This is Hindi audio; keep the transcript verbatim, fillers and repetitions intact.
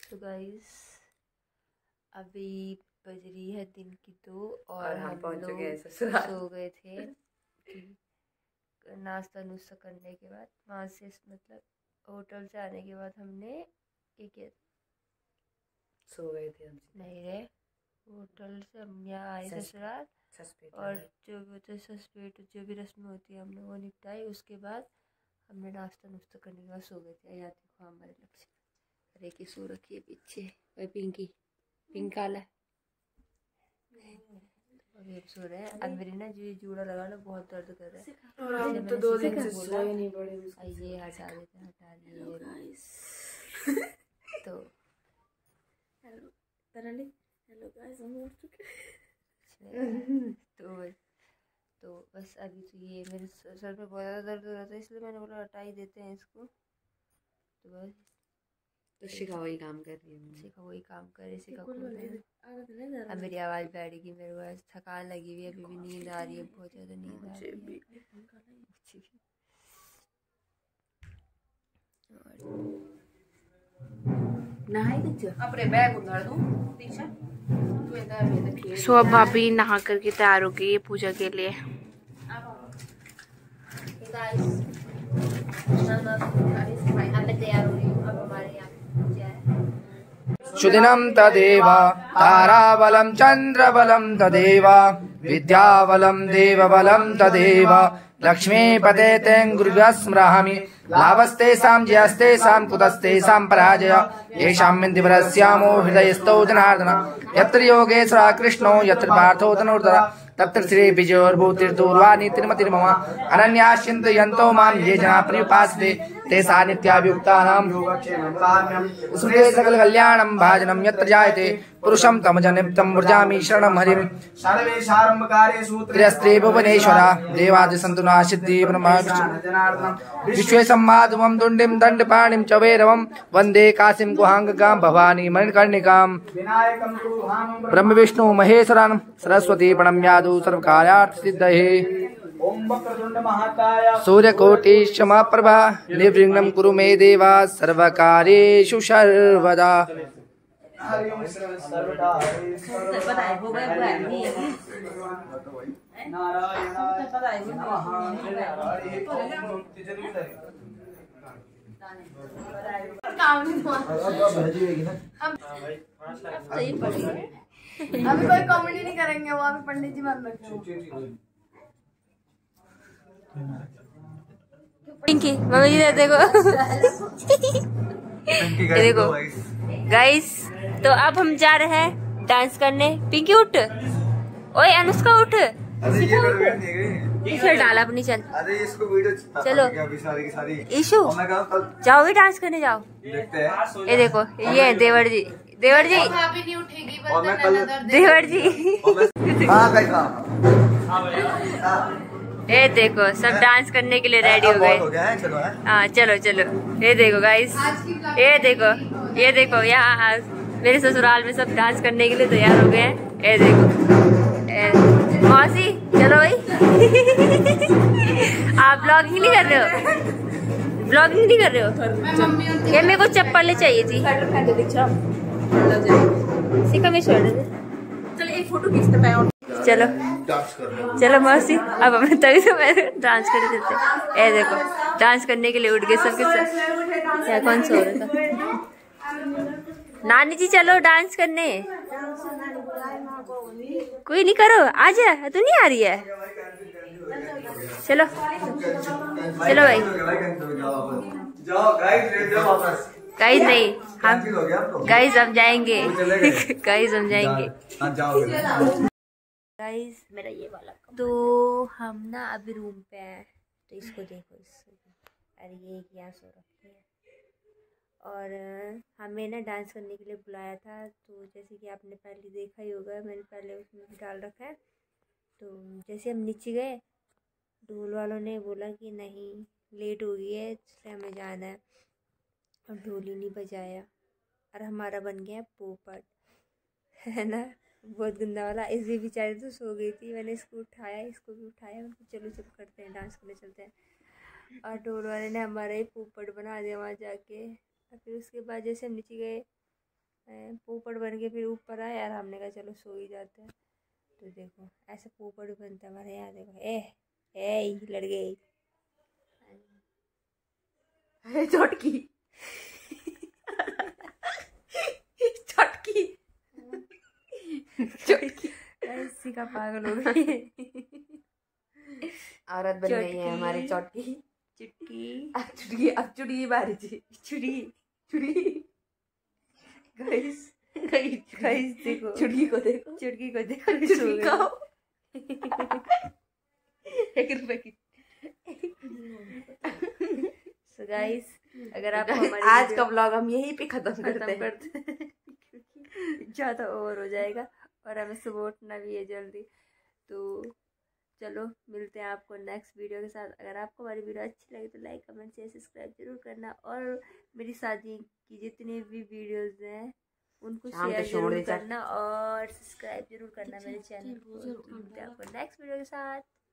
सो गाइस अभी बज रही है दिन की दो और, और हम, हम लोग सो गए थे कि नाश्ता नुश्ता करने के बाद वहाँ से मतलब होटल से आने के बाद हमने ये किया सो गए थे हम। नहीं रे, होटल से हम यहाँ आए ससुराल और जो भी होता है ससपेट जो भी रस्म होती है हमने वो निपटाई। उसके बाद हमने नाश्ता नुश्ता करने के बाद सो गए थे। यहाँ देखो हमारे लक्ष्य अरे की सो रखी है पीछे, वही पिंकी पिंक काला अभी अब सो रहे हैं। अब मेरी ना जो जूड़ा लगा ना बहुत दर्द कर रहा है और हम तो दो दिन से सोए नहीं पड़े। ये हटा देते हैं, हटा लिए तो हेलो तरली हेलो गाइस हम उठ चुके तो तो बस अभी तो ये मेरे सर में बहुत ज़्यादा दर्द हो रहा था इसलिए मैंने बोला हटा ही देते हैं इसको। तो बस तो शिखा वही काम कर रही है, शिखा वही काम कर रही है। शिखा अब मेरी आवाज़ बैठेगी, मेरे को थकान लगी हुई है, अभी भी नींद आ रही है, बहुत ज़्यादा नींद आ रही है। अपने बैग उतार दूं पीछे। सो अब भाभी नहा करके तैयार हो गई है पूजा के लिए। सुदिनं तदेव ताराबलं चन्द्रबलं तदेव विद्याबलं देवबलं तदेव लक्ष्मीपते तें गुरुस्मरामि लाभस्तेषां जयस्तेषां कुतस्तेषां पराजय येषां मिन्दिवरस्यामो हृदयस्थो जनार्दन यत्र योगेश्वरः कृष्णो यत्र पार्थो धनुर्धरः तत्र श्री विजयोर्भूतिर्दूर्वाणी तिरुमतिर्मम अनन्या चिन्तयन्तो मां ये जना पर्युपासते तेषां नित्याभियुक्तानां सुखे सकल कल्याणं भाजनं यत्र जायते पुरुषं तम जनितं व्रजामि शरणं हरिं त्र्यस्त्रे भुवनेश्वरा देवादि सन्तु नासिद्धि ब्रह्मा विश्वेशं माधवं दुण्डिं दण्डपाणिं च वैरवं वन्दे काशीं गुहाङ्गां भवानी मणिकर्णिकां ब्रह्म विष्णु महेश्वरान् सरस्वती प्रणम्यादु सर्वकार्यार्थ सिद्धये सूर्यकोटि समप्रभा निर्विघ्नं कुरु मे देवा सर्वकार्येषु सर्वदा। अभी कोई कॉमेडी नहीं करेंगे, वो अभी पंडित जी मान रखे। पिंकी मम्मी जी देखो ये देखो गाइस, तो अब हम जा रहे हैं डांस करने। पिंकी उठ, ओए अनुष्का उठ, फिर डाला अपनी। चल अरे इसको वीडियो चलो ईशु जाओगे डांस करने, जाओ। ये देखो ये देवर जी, देवर जी देवर जी ये देखो सब डांस करने के लिए रेडी हो गए। हाँ चलो चलो, ये देखो गाइस, ये देखो ये देखो यहाँ मेरे ससुराल में सब डांस करने के लिए तैयार हो गए हैं। ये देखो मौसी चलो भाई आप ब्लॉगिंग नहीं कर रहे हो, ब्लॉगिंग नहीं कर रहे हो? ये मेरे को चप्पल चाहिए थी। सिक्का में छोड़ दे, चलो एक फोटो खींचते हैं। चलो चलो मौसी, अब अपने तभी से मैं डांस कर देते हैं। ये देखो डांस करने के लिए उठ गए सबके सब। क्या कौन सो रहा था? नानी जी चलो डांस करने। कोई नहीं करो, आ जा, तू नहीं आ रही है? चलो चलो भाई। गाइस नहीं, हम गाइस हम जाएंगे गाइस हम जाएंगे गाइस। मेरा ये वाला तो हम ना अभी रूम पे हैं, तो इसको देखो, इसको अरे ये क्या सो रखी है। और हमें ना डांस करने के लिए बुलाया था, तो जैसे कि आपने पहले देखा ही होगा, मैंने पहले उसमें भी डाल रखा है। तो जैसे हम नीचे गए, ढोल वालों ने बोला कि नहीं लेट हो गई है इसलिए हमें जाना है, और ढोल ही नहीं बजाया और हमारा बन गया पोपट, है ना, बहुत गंदा वाला। इसी बेचारे तो सो गई थी, मैंने इसको उठाया, इसको भी उठाया, उनको चलो चलो करते हैं डांस करने चलते हैं। और ढोल वाले ने हमारा ही पोपट बना दिया वहाँ जाके। और फिर उसके बाद जैसे हम नीचे गए पोपट बन के फिर ऊपर आया यार, हमने कहा चलो सो ही जाते हैं। तो देखो ऐसे पोपट भी बनता है हमारे यहाँ। देखो ए ए लड़ गई चटकी चटकी चटकी ऐसी का पागल हो गई। औरत बन गई है हमारी चटकी। चुटकी अब चुटकी अब चुटकी बारी थी। चुड़ी चुटकी गाइस गाइस देखो चुटकी को देखो, चुटकी को देखो चुटकी खाओ। एक रुपए की। सो गाइस अगर आपको हमारी आज का व्लॉग हम यहीं पे खत्म करते हैं क्योंकि ज़्यादा ओवर हो जाएगा और हमें सुबह उठना भी है जल्दी। तो चलो मिलते हैं आपको नेक्स्ट वीडियो के साथ। अगर आपको हमारी वीडियो अच्छी लगी तो लाइक कमेंट शेयर सब्सक्राइब जरूर करना, और मेरी शादी की जितनी भी वीडियोस हैं उनको शेयर जरूर करना और सब्सक्राइब जरूर करना मेरे चैनल को। तो मिलते हैं आपको नेक्स्ट वीडियो के साथ।